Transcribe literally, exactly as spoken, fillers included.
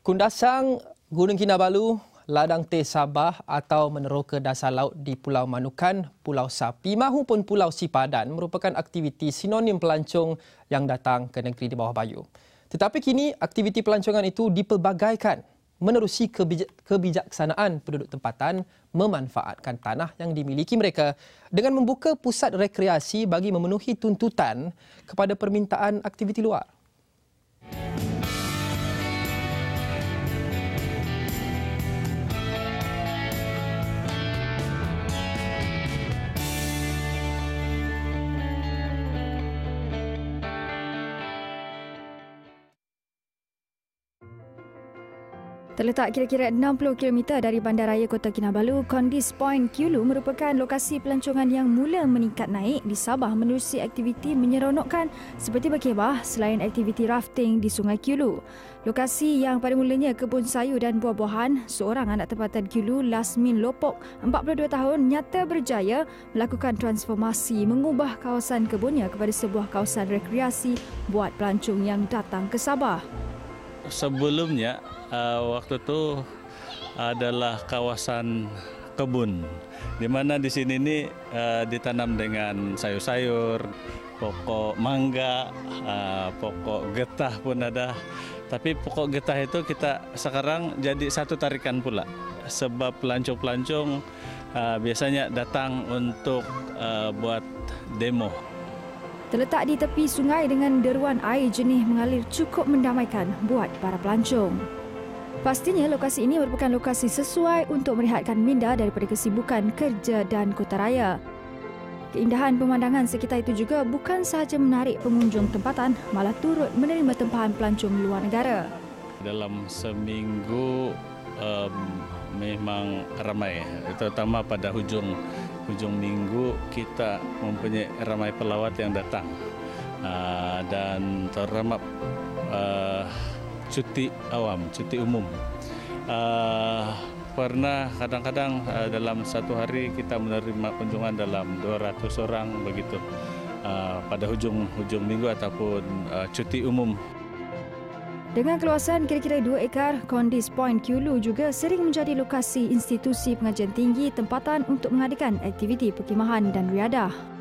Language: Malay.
Kundasang Gunung Kinabalu, Ladang Teh Sabah atau meneroka dasar laut di Pulau Manukan, Pulau Sapi mahupun Pulau Sipadan merupakan aktiviti sinonim pelancong yang datang ke negeri di bawah bayu. Tetapi kini aktiviti pelancongan itu dipelbagaikan menerusi kebijak, kebijaksanaan penduduk tempatan memanfaatkan tanah yang dimiliki mereka dengan membuka pusat rekreasi bagi memenuhi tuntutan kepada permintaan aktiviti luar. Terletak kira-kira enam puluh kilometer dari Bandaraya Kota Kinabalu, Kondis Point Kulu merupakan lokasi pelancongan yang mula meningkat naik di Sabah menerusi aktiviti menyeronokkan seperti berkebah selain aktiviti rafting di Sungai Kulu. Lokasi yang pada mulanya kebun sayur dan buah-buahan, seorang anak tempatan Kulu, Lasmin Lopok, empat puluh dua tahun, nyata berjaya melakukan transformasi mengubah kawasan kebunnya kepada sebuah kawasan rekreasi buat pelancong yang datang ke Sabah. Sebelumnya, uh, waktu itu adalah kawasan kebun, di mana di sini ini uh, ditanam dengan sayur-sayur, pokok mangga, uh, pokok getah pun ada. Tapi pokok getah itu kita sekarang jadi satu tarikan pula, sebab pelancong-pelancong uh, biasanya datang untuk uh, buat demo. Terletak di tepi sungai dengan deruan air jernih mengalir cukup mendamaikan buat para pelancong. Pastinya lokasi ini merupakan lokasi sesuai untuk merehatkan minda daripada kesibukan kerja dan kota raya. Keindahan pemandangan sekitar itu juga bukan sahaja menarik pengunjung tempatan, malah turut menerima tempahan pelancong luar negara. Dalam seminggu um, memang ramai, terutama pada hujung hujung minggu kita mempunyai ramai pelawat yang datang uh, dan terutama uh, cuti awam, cuti umum. Uh, pernah kadang-kadang uh, dalam satu hari kita menerima kunjungan dalam dua ratus orang begitu uh, pada hujung hujung minggu ataupun uh, cuti umum. Dengan keluasan kira-kira dua ekar, Kondis Point Kulu juga sering menjadi lokasi institusi pengajian tinggi tempatan untuk mengadakan aktiviti perkhemahan dan riadah.